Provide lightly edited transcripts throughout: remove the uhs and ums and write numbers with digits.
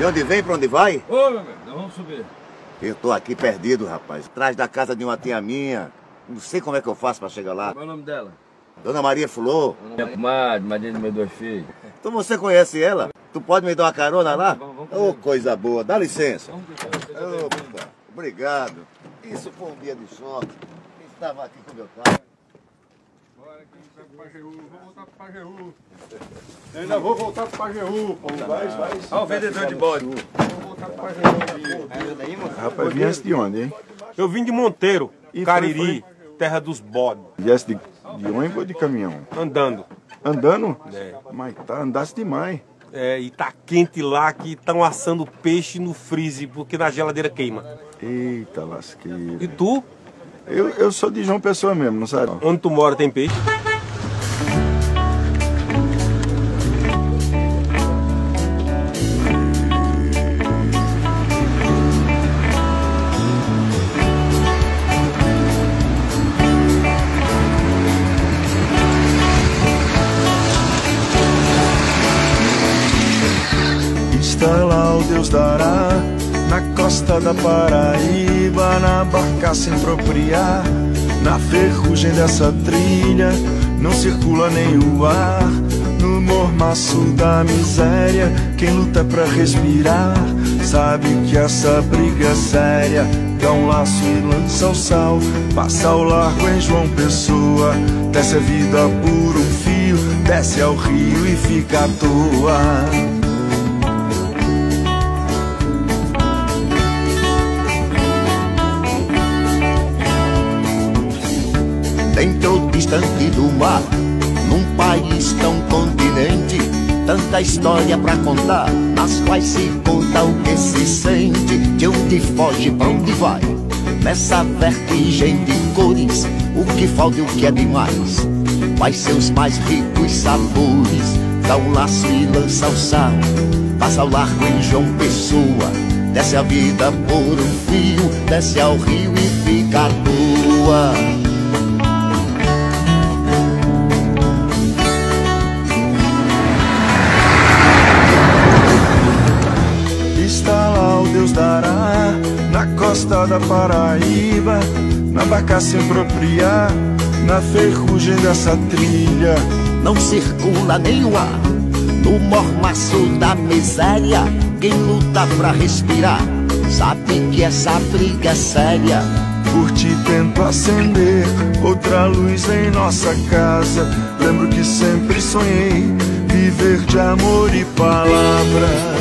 onde vem, pra onde vai? Ô, meu amigo, nós vamos subir. Eu tô aqui perdido, rapaz. Atrás da casa de uma tia minha. Não sei como é que eu faço pra chegar lá. Qual é o nome dela? Dona Maria Fulô. Minha comadre, madrinha dos meus dois filhos. Então você conhece ela? Tu pode me dar uma carona lá? Vamos. Ô, coisa boa. Dá licença. Vamos deixar. Opa, obrigado. Isso foi um dia de sorte. Eu estava aqui com meu pai. Bora que a gente vai pro Pajeú, vou voltar pro Pajeú. Eu ainda vou voltar pro Pajeú, pô. Vai. Olha o vendedor de bode. Vou voltar pro Pajeú. Rapaz, viesse de onde, hein? Eu vim de Monteiro, E Cariri, terra dos bodes, Viesse de ônibus ou de caminhão? andando. Andando? É. Mas tá, andasse demais. É, e tá quente lá que estão assando peixe no freezer, porque na geladeira queima. Eita lasqueira. E tu? Eu sou de João Pessoa mesmo, não sabe? Onde tu mora tem peixe? Está lá o Deus dará, na costa da Paraíba, na barca sem propriar, na ferrugem dessa trilha, não circula nem o ar. No mormaço da miséria, quem luta pra respirar, sabe que essa briga é séria. Dá um laço e lança o sal, passa ao largo em João Pessoa, desce a vida por um fio, desce ao rio e fica à toa. Dentro distante do mar, num país tão continente, tanta história pra contar, nas quais se conta o que se sente, de onde foge, pra onde vai, nessa vertigem de cores, o que falta e o que é demais, quais seus mais ricos sabores, dá um laço e lança o sal, passa ao largo em João Pessoa, desce a vida por um fio, desce ao rio e fica à toa. Está lá o Deus dará, na costa da Paraíba, na barca sem propriar, na ferrugem dessa trilha. Não circula nem o ar, no mormaço da miséria, quem luta pra respirar, sabe que essa briga é séria. Por ti tento acender outra luz em nossa casa. Lembro que sempre sonhei viver de amor e palavra.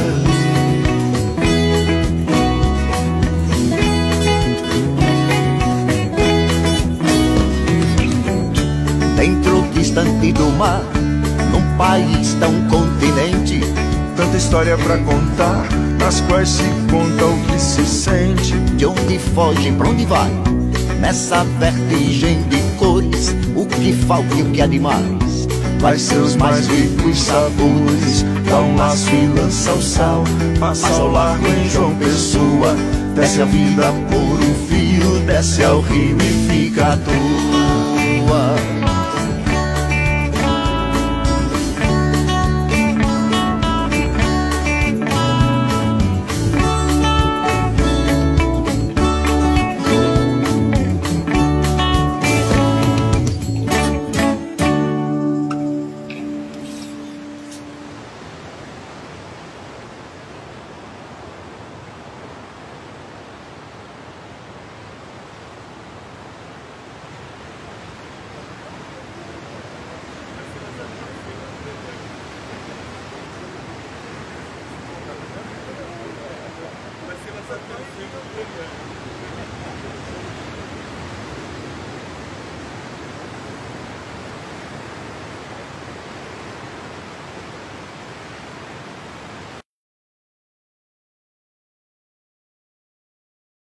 Dentro distante do mar, num país tão continente, Tanta história pra contar, nas quais se conta o que se sente. de onde foge, pra onde vai, nessa vertigem de cores, o que falta e o que é demais, Quais seus mais ricos sabores, dá um laço e lança o sal, passa ao largo em João Pessoa, desce a vida por um fio, desce ao rio e fica à toa. Vai ser lançado pelo filme.